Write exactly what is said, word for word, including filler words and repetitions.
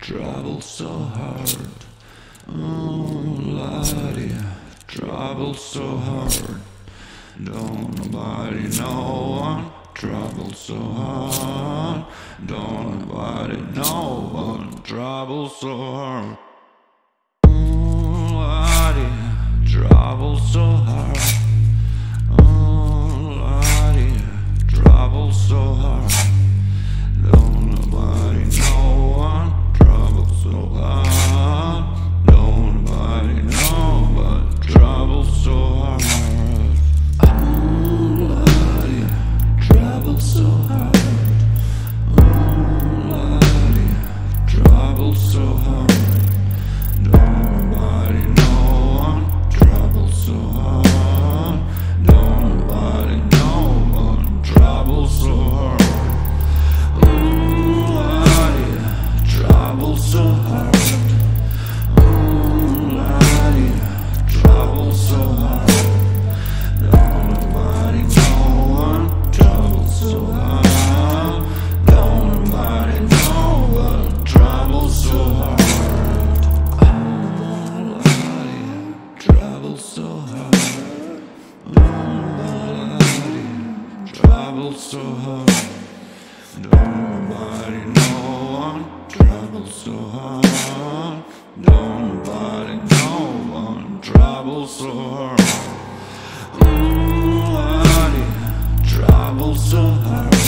Travel so hard, oh lady, travel so hard. Don't nobody know one, travel so hard. Don't nobody know one, travel so hard. Oh lady, travel so hard. Oh lady, travel so hard. Don't nobody know one, travel so hard. Don't nobody know but travel so hard. Oh lady, travel so hard. Oh lady, travel so hard. Don't nobody know one, travel so hard. Don't nobody know one, travel so hard. Travel so hard, oh lady, travel so hard. Don't nobody know one, travel so hard. Don't nobody know one, travel so hard. Oh lady, travel so hard. Oh lady, travel so hard. Don't nobody know one, travel so hard. Don't nobody know one, travel so hard. Oh lady, travel so hard.